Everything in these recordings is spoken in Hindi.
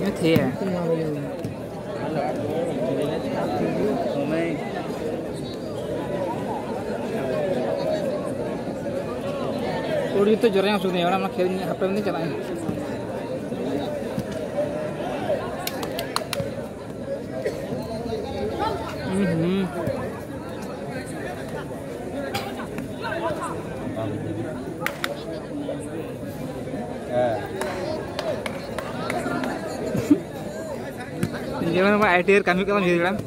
ये थे थोड़ी तो जोर सुन है खेल हफ्ते में चलाएं Jangan apa ITR kami kalau jadi kan?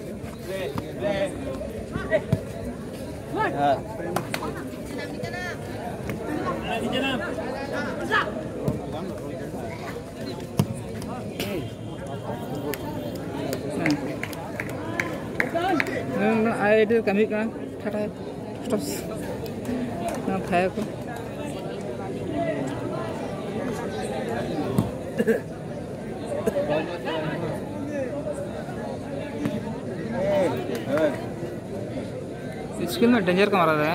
ITR kami kan? Kata stop. Nah, kayak aku. Skill में डेंजर का मारा था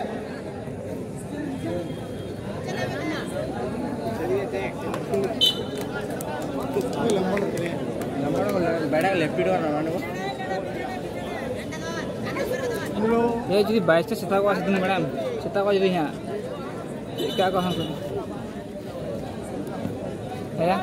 ये जी 22 से सीता को आते हैं मैडम सीता को जी यहाँ क्या कहा हम है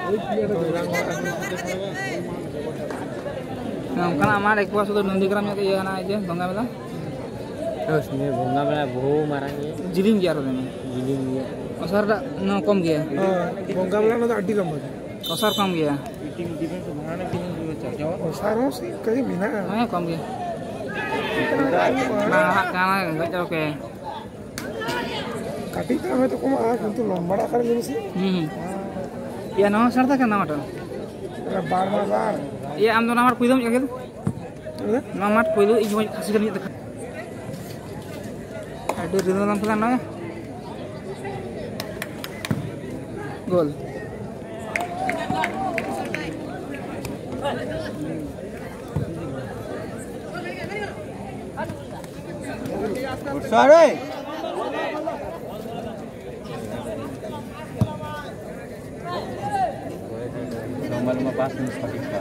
karena amal ek puas udah nundigram ya kayak aja bangga bela terus ini bangga bela bohong marahnya jiling ya orang ini jiling ya osar dah no kom gaya bangga bela no adi kam osar kom gaya tim defense mana tim jauh osar sih kayak bina kom gaya nah karena enggak jauh ke kaki kami tuh kok mah untuk lomba akar gini sih ya no osar tak kenapa tuh bar ये आम तो नमर कोई दम क्या नमर कोई दो इज वही खासी करनी तक आडे रिदम नाम पता ना गोल सारे nomor pas nih seperti itu.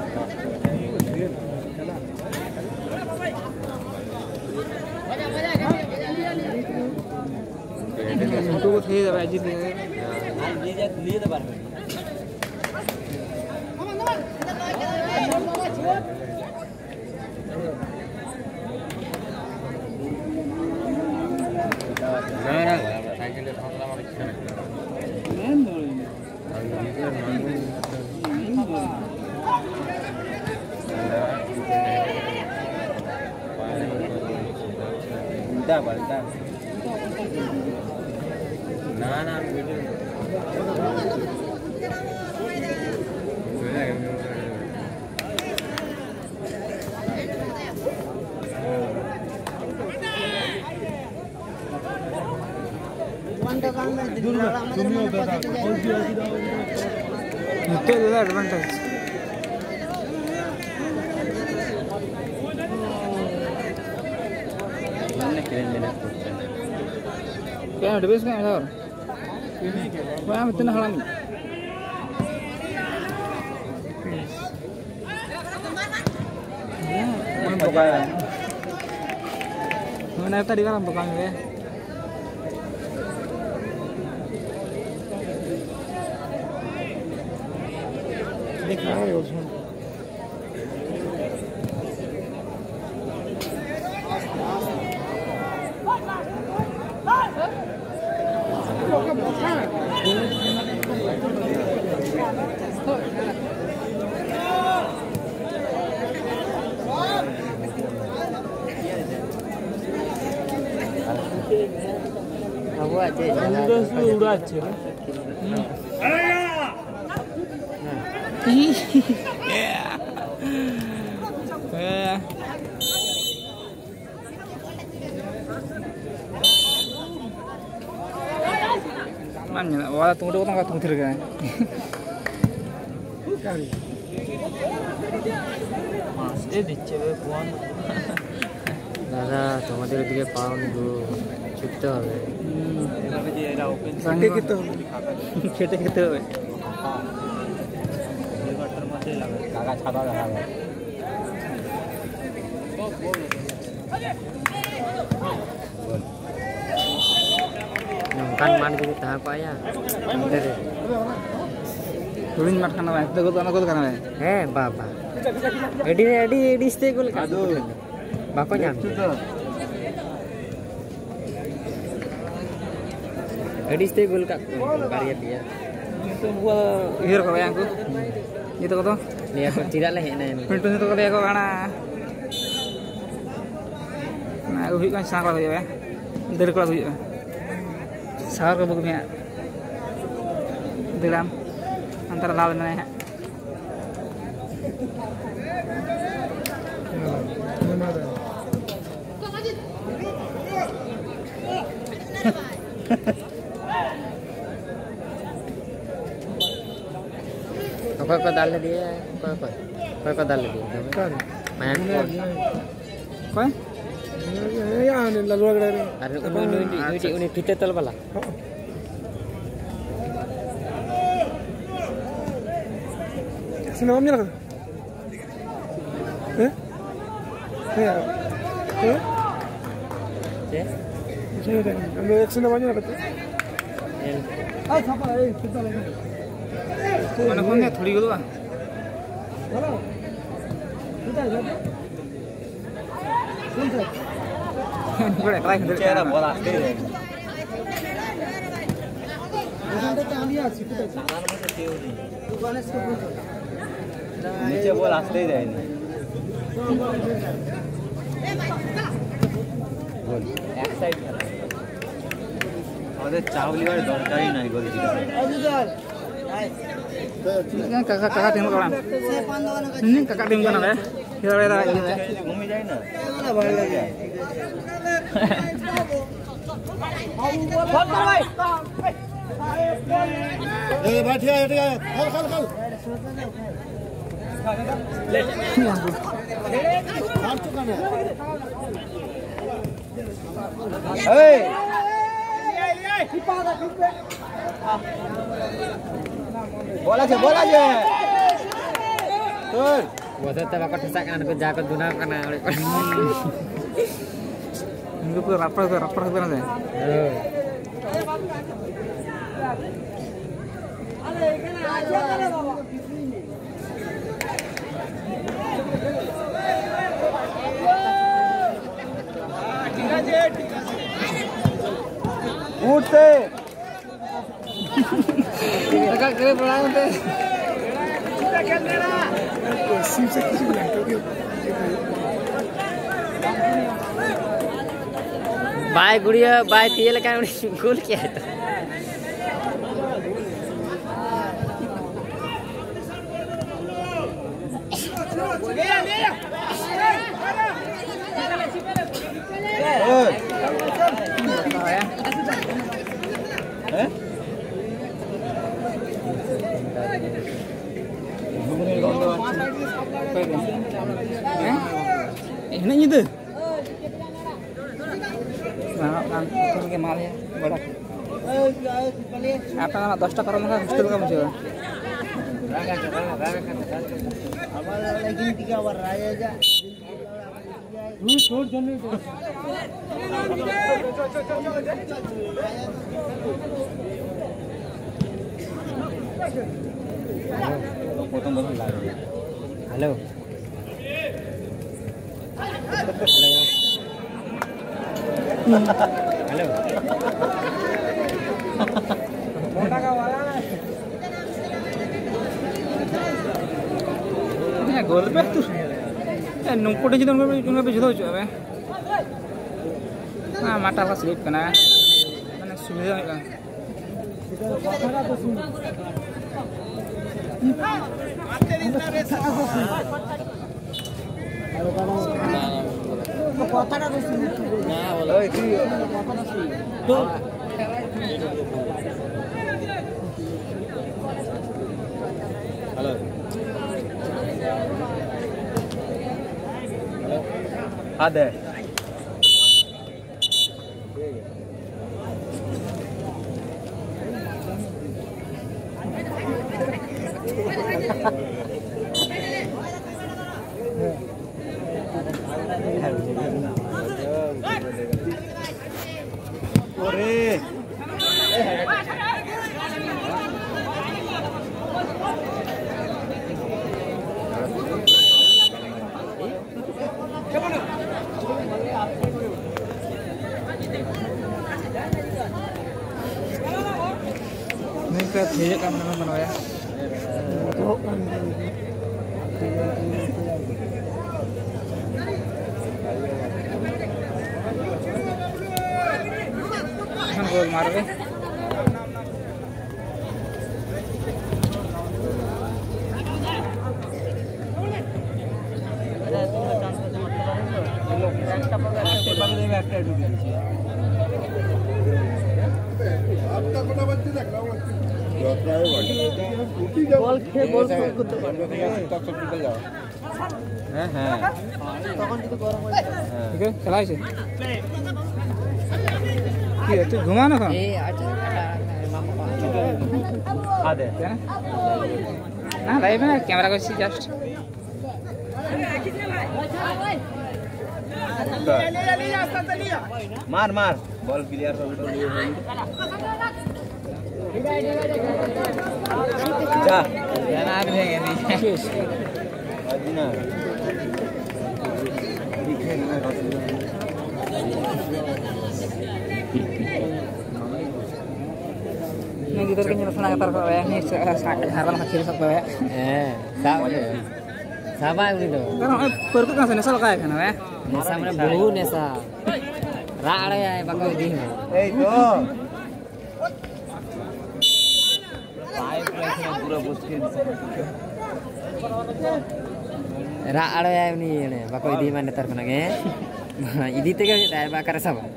Itu थे अजीब है लिए तो बार में ना साइकिल ले भागला मार Balda, balda. Nah, nah, itu adalah advantage. क्या डिवाइस का है सर वहाँ में इतना हलामी mana buka ya mana tadi kan buka ya ini kan ya usman Aku aja udah aja. Mana? Wah, tunggu dulu, tunggu terus. Mas, dicewe puan. দাদা তোমাদের দিকে পাউন গো ছুটতে হবে খেতে খেতে হবে Kakak छाता लगा है nongkan man gitu tahap ya dari turin mat kana ba to gol kana ba baba edi stay gol ka bako nyam edi stay gol ka karya dia itu gua hir ko yang ku itu ko to dia ko tidak lah ini pintu itu ko dia ko kana nah aku kan sang ko ya dari ko ya sahur ke bukunya dalam antara lawan mana ya apa dalnya dia apa dalnya dia kan main kau ya lalu ada ini kita tel bala sini om nyala ya sini deh ambil sini banyak apa tuh siapa kita lagi mana punya thodi gitu ah halo kita boleh try hendak cara bola नीचे बोल आस्ते ही जाएंगे एक साइड अरे चावली वाले दौड़ता ही नहीं गोली kakak tim kawan ini kakak tim kawan ya kita घूम जाए ना भाई लगे बैठिए खल खल खल ले हाथ चुका ना ए bola aja tuh buat tetap aku desakan aku jaket guna karena ini tuh rapper sebenarnya Ute. Kakak kira berapa teh? बाय गुड़िया बाय तेल का गोल क्या है Ini gitu. Nah, kan pakai mal ya, bodak. Apa nama 10 টাকা maka hostel kamu sih? Awal lagi 3 war raya aja. छोड़ जल्दी potong potong lagi. Halo. Halo. मोटा का वाला है गोल पे तू nungkutin juga nunggu begitu juga, nah mata pas slip kena, mana sudah kan? Halo. Ada. Hidup kan mana ya? Kan gol mar deh. বল খেয়ে বল শট করতে পারবে হ্যাঁ হ্যাঁ তখন কিন্তু গরম হয়ে যাবে ঠিক আছে খেলাইছে কি তুই ঘুমা না খান এই আচ্ছা খা দে না লাইভ না ক্যামেরা করছি জাস্ট মার মার বল ক্লিয়ার হবে তো যা জানা আর ভেঙে নি আদিনা দিখে না ini gitu kan nyerah senang ketar kau ya ini sekarang kecil sok kau ya sama gitu karena perut kan nesal kayak kan ya नेशा মানে বহু নেশা রাড়ে আয় বাকো দি এই তো পাইপ রাখে পুরো বসকে রাড়ে আয় নি এনে বাকো দি মানে তার কোনাগে ইদি থেকে দায় বা করে সব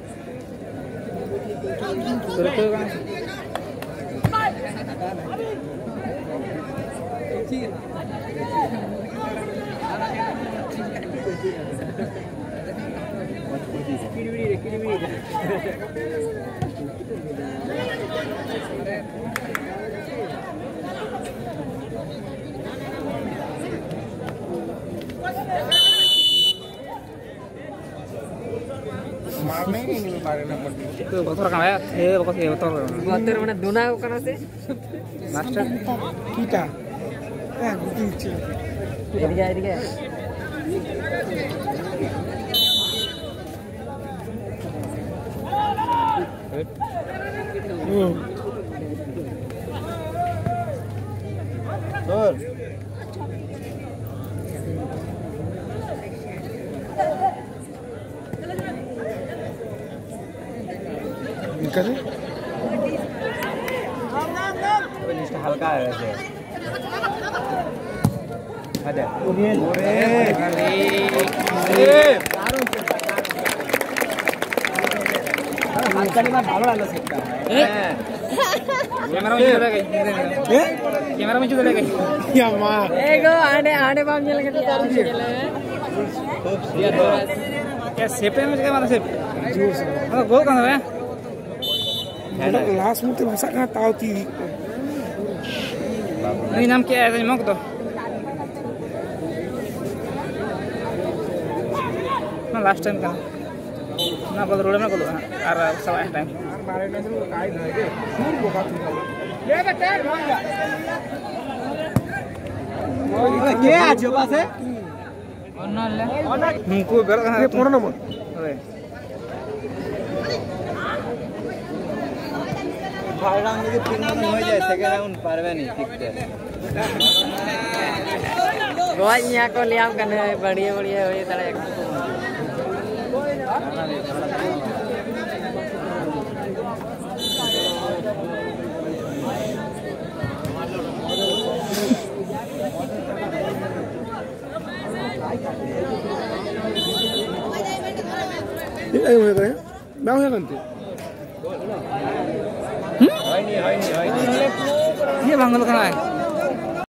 perut kan मारने ही नहीं पारे ना itu botol kan ya botol botol বতের মানে দুনা কোন আছে master kita গুটি দিচ্ছে এদিকে এদিকে তোর ঠিক আছে জিনিসটা হালকা হয়ে গেছে আচ্ছা ভালো লাগলো সেটা कैमरा में चले गए कैमरा में चले गए ya ma एगो आने आने बाम चल के तार चले क्या सेप में क्या मारा सेप हां गोल कहां है last mute masa ka tao ti ini नाम क्या है मग तो ना लास्ट टाइम का ना बोल रोड में बोलो और सब time mare na so kai na ke sur boka tu le ka tel bhanga কে আছে পাশে हमको बेर कहां ये 15 number अरे ফার্স্ট রাউন্ড যদি তিন রাউন্ড হয়ে যায় সেকেন্ড রাউন্ড পারবে না ঠিকতে गोवा यहाँ को ले आम करने बढ़िया बढ़िया हो ये तरह ये ai hoye gaya na hoye ganti হয়নি হয়নি হয়নি ये बांगल कहां है